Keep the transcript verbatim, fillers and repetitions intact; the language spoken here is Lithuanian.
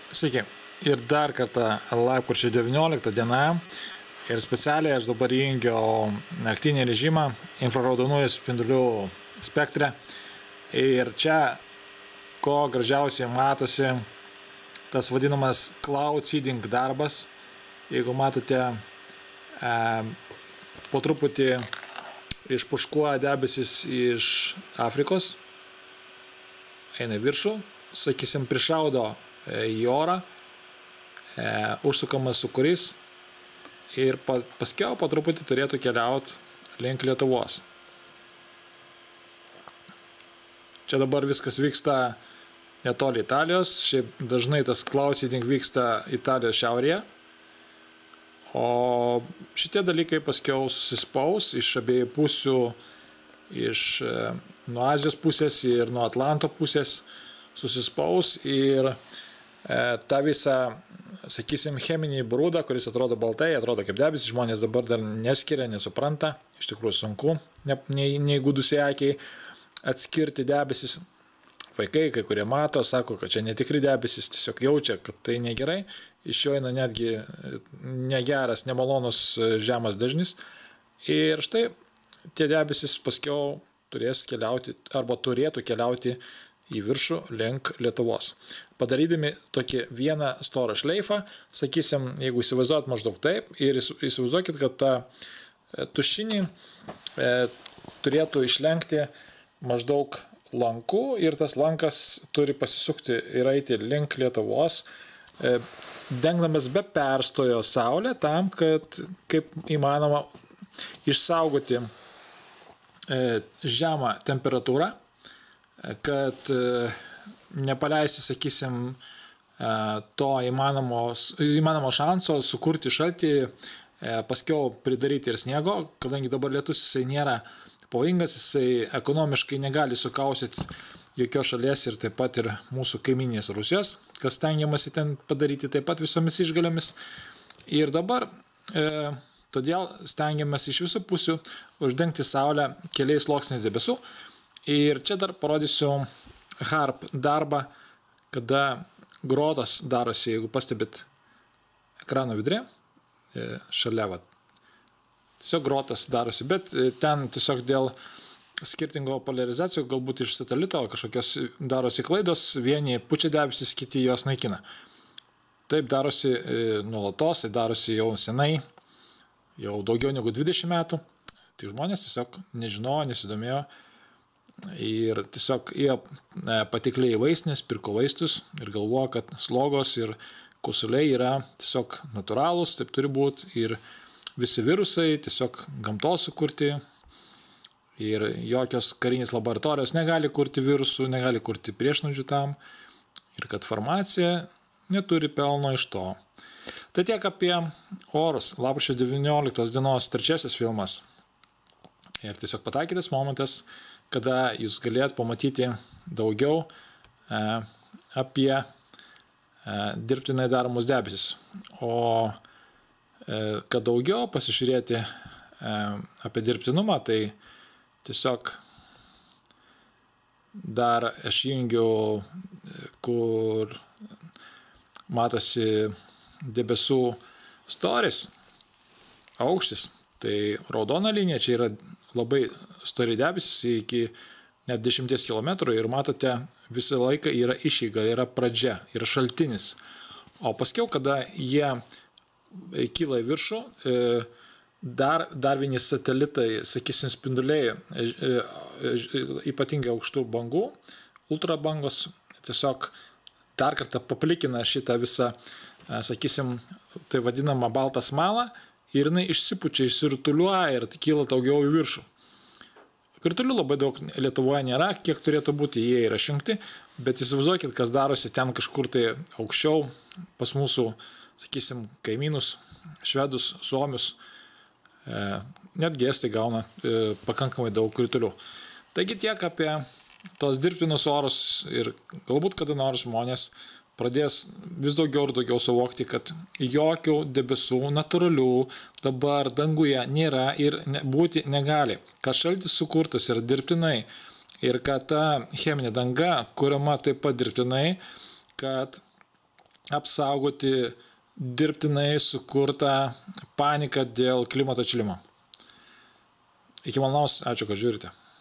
Sveiki. Ir dar kartą lapkričio devynioliktą diena. Ir specialiai aš dabar įjungiau naktinį režimą infraraudonųjų spindulių spektre. Ir čia, ko gražiausiai matosi, tas vadinamas cloud seeding darbas. Jeigu matote, e, po truputį išpuškuoja debesis iš Afrikos, eina viršų, sakysim, prišaudo į orą, e, užsukamas sūkurys ir pa, paskiau po truputį turėtų keliauti link Lietuvos. Čia dabar viskas vyksta netoli Italijos, šiaip dažnai tas cloud seeding vyksta Italijos šiaurėje, o šitie dalykai paskiau susispaus iš abiejų pusių, iš e, nuo Azijos pusės ir nuo Atlanto pusės susispaus ir e, tą visą, sakysim, cheminį brūdą, kuris atrodo baltai, atrodo kaip debesis, žmonės dabar dar neskiria, nesupranta, iš tikrųjų sunku, ne, neįgudusiai akiai atskirti debesis. Vaikai, kai kurie mato, sako, kad čia netikri debesis, tiesiog jaučia, kad tai negerai, iš jo eina netgi negeras, nemalonus žemas dažnis. Ir štai tie debesis paskiau turės keliauti, arba turėtų keliauti į viršų link Lietuvos. Padarydami tokį vieną storą šleifą, sakysim, jeigu įsivaizduot maždaug taip, ir įsivaizduokit, kad tą tušinį e, turėtų išlenkti maždaug lanku ir tas lankas turi pasisukti ir eiti link Lietuvos, e, dengdamas be perstojo saulę tam, kad kaip įmanoma išsaugoti e, žemą temperatūrą, kad nepaleisti, sakysim, to įmanomos, įmanomo šanso sukurti šaltį, paskiau pridaryti ir sniego, kadangi dabar lietus jisai nėra pavojingas, jisai ekonomiškai negali sukausyti jokios šalies ir taip pat ir mūsų kaiminės Rusijos, kas stengiamasi ten padaryti taip pat visomis išgaliomis. Ir dabar e, todėl stengiamasi iš visų pusių uždengti saulę keliais sluoksniais debesų. Ir čia dar parodysiu harp darbą, kada grotas darosi, jeigu pastebit ekrano vidurė, šalia, va, tiesiog grotas darosi, bet ten tiesiog dėl skirtingo polarizacijų, galbūt iš satelito kažkokios darosi klaidos, vieni pučia debesis, kiti jos naikina. Taip darosi nuolatos, tai darosi jau senai, jau daugiau negu dvidešimt metų, tai žmonės tiesiog nežinojo, nesidomėjo. Ir tiesiog jie patikliai į vaistinės, pirko vaistus ir galvoja, kad slogos ir kosuliai yra tiesiog natūralūs, taip turi būti. Ir visi virusai tiesiog gamtos sukurti ir jokios karinės laboratorijos negali kurti virusų, negali kurti priešnuodžių tam. Ir kad farmacija neturi pelno iš to. Tai tiek apie orus. Lapkričio devynioliktos dienos trečiasis filmas. Ir tiesiog pataikytas momentas, kada jūs galėt pamatyti daugiau e, apie e, dirbtinai daromus debesis. O e, kad daugiau pasižiūrėti e, apie dirbtinumą, tai tiesiog dar aš jungiu, kur matosi debesų storis, aukštis. Tai raudona linija, čia yra labai stori debesis iki net dešimties kilometrų ir matote, visą laiką yra išeiga, yra pradžia, yra šaltinis. O paskiau, kada jie kyla į viršų, dar, dar vieni satelitai, sakysim, spinduliai, ypatingai aukštų bangų, ultrabangos, tiesiog dar kartą paplikina šitą visą, sakysim, tai vadinamą baltą smalą, ir jinai išsipučia, išsirutuliuoja ir kyla daugiau į viršų. Kritulių labai daug Lietuvoje nėra, kiek turėtų būti, jie yra išjungti, bet įsivaizduokit, kas darosi ten kažkur tai aukščiau, pas mūsų, sakysim, kaimynus, švedus, suomius, e, netgi estai gauna e, pakankamai daug kritulių. Taigi tiek apie tos dirbtinus orus ir galbūt kada nors žmonės pradės vis daugiau ir daugiau suvokti, kad jokių debesų natūralių dabar danguje nėra ir būti negali. Kad šaltis sukurtas yra dirbtinai ir kad ta cheminė danga kuriama taip pat dirbtinai, kad apsaugoti dirbtinai sukurtą paniką dėl klimato atšilimo. Iki malonaus, ačiū, kad žiūrite.